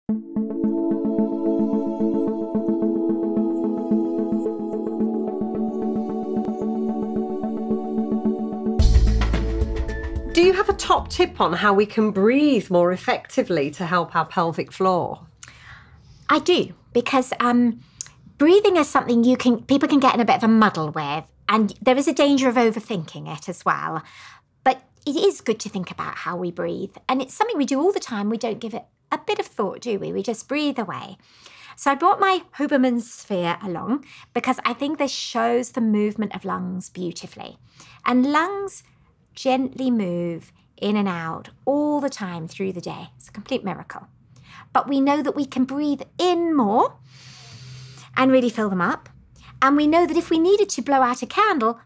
Do you have a top tip on how we can breathe more effectively to help our pelvic floor? I do, because breathing is something people can get in a bit of a muddle with, and there is a danger of overthinking it as well. But it is good to think about how we breathe, and it's something we do all the time. We don't give it a bit of thought, do we? We just breathe away. So I brought my Huberman sphere along because I think this shows the movement of lungs beautifully. And lungs gently move in and out all the time through the day. It's a complete miracle. But we know that we can breathe in more and really fill them up. And we know that if we needed to blow out a candle,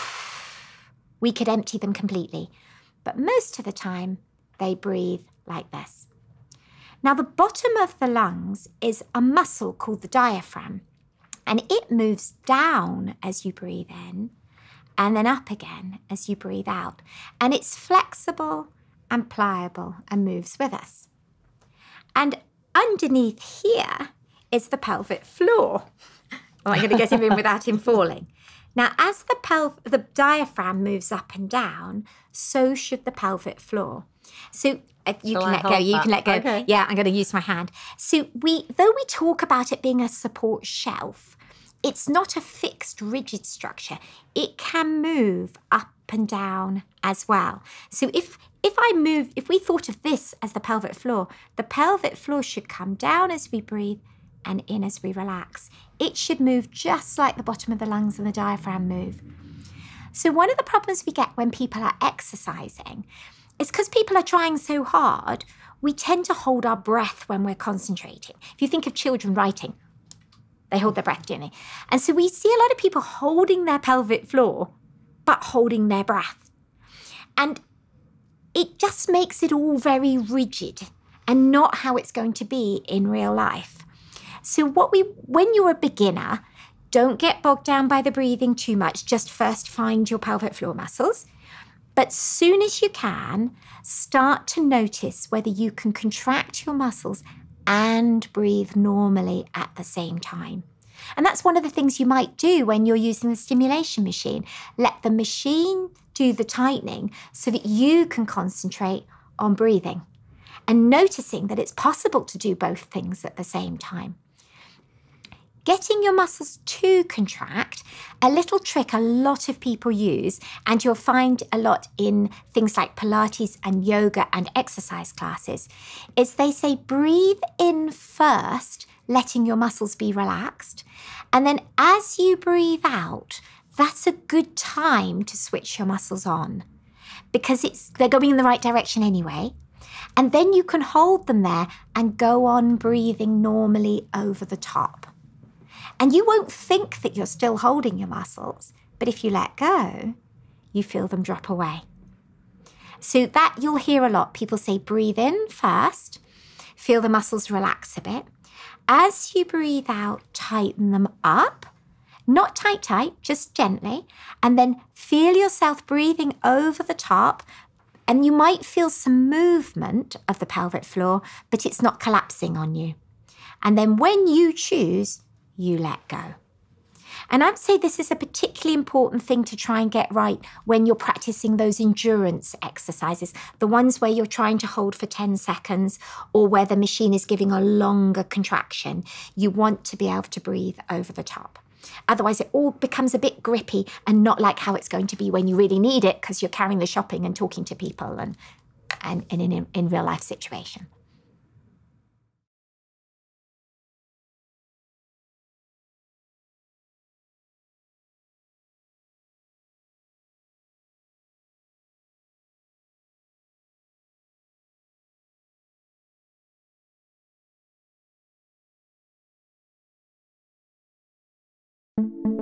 we could empty them completely. But most of the time, they breathe like this. Now, the bottom of the lungs is a muscle called the diaphragm, and it moves down as you breathe in and then up again as you breathe out. And it's flexible and pliable and moves with us. And underneath here is the pelvic floor. Oh, I'm going to get him in without him falling. Now, as the diaphragm moves up and down, so should the pelvic floor. So you can let go. You can let go. Okay. Yeah, I'm going to use my hand. So though we talk about it being a support shelf, it's not a fixed, rigid structure. It can move up and down as well. So if we thought of this as the pelvic floor should come down as we breathe and in as we relax. It should move just like the bottom of the lungs and the diaphragm move. So one of the problems we get when people are exercising is because people are trying so hard, we tend to hold our breath when we're concentrating. If you think of children writing, they hold their breath, don't they? And so we see a lot of people holding their pelvic floor, but holding their breath. And it just makes it all very rigid and not how it's going to be in real life. So when you're a beginner, don't get bogged down by the breathing too much. Just first find your pelvic floor muscles. But soon as you can, start to notice whether you can contract your muscles and breathe normally at the same time. And that's one of the things you might do when you're using the stimulation machine. Let the machine do the tightening so that you can concentrate on breathing and noticing that it's possible to do both things at the same time. Getting your muscles to contract, a little trick a lot of people use, and you'll find a lot in things like Pilates and yoga and exercise classes, is they say breathe in first, letting your muscles be relaxed. And then as you breathe out, that's a good time to switch your muscles on because they're going in the right direction anyway. And then you can hold them there and go on breathing normally over the top. And you won't think that you're still holding your muscles, but if you let go, you feel them drop away. So that you'll hear a lot. People say breathe in first, feel the muscles relax a bit. As you breathe out, tighten them up. Not tight, just gently. And then feel yourself breathing over the top. And you might feel some movement of the pelvic floor, but it's not collapsing on you. And then when you choose, you let go. And I'd say this is a particularly important thing to try and get right when you're practicing those endurance exercises, the ones where you're trying to hold for 10 seconds or where the machine is giving a longer contraction. You want to be able to breathe over the top. Otherwise, it all becomes a bit grippy and not like how it's going to be when you really need it because you're carrying the shopping and talking to people and in real life situation. Thank you.